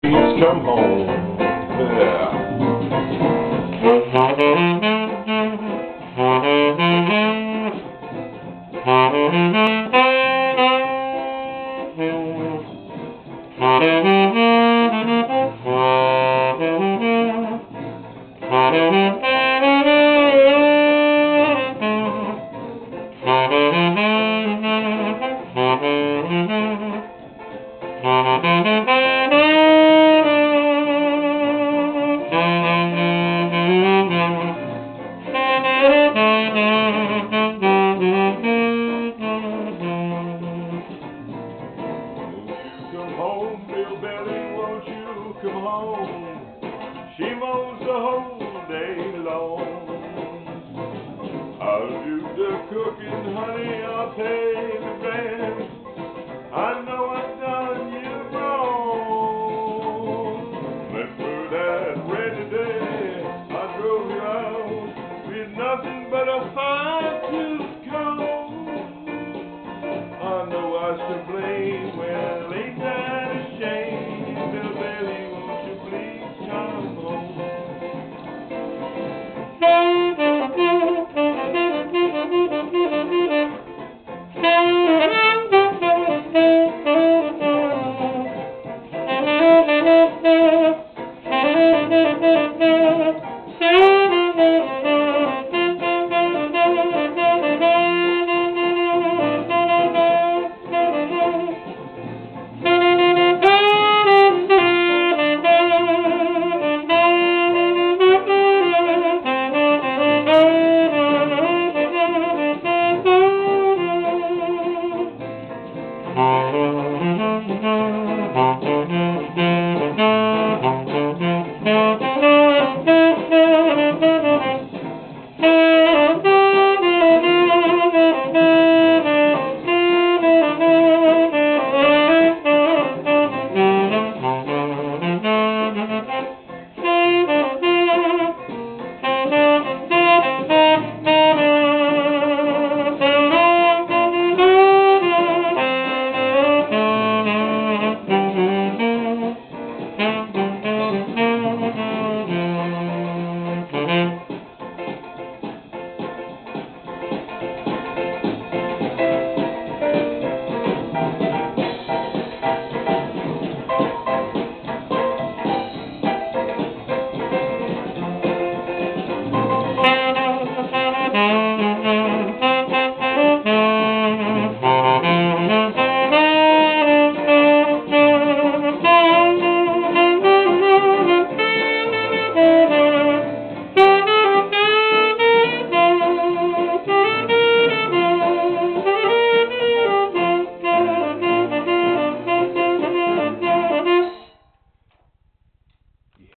Please come home. Yeah. Come home, Bill Belly, won't you come home? She moans the whole day long. I'll do the cooking, honey, I'll pay the rent. I know I've done you wrong. Remember that rainy day I drove you out with nothing but a fire to